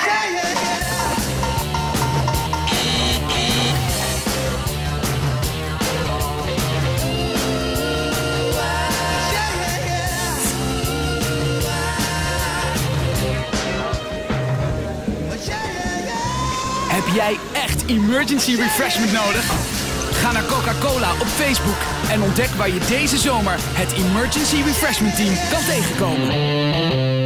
Heb jij echt emergency refreshment nodig? Ga naar Coca-Cola op Facebook en ontdek waar je deze zomer het Emergency Refreshment Team kan tegenkomen.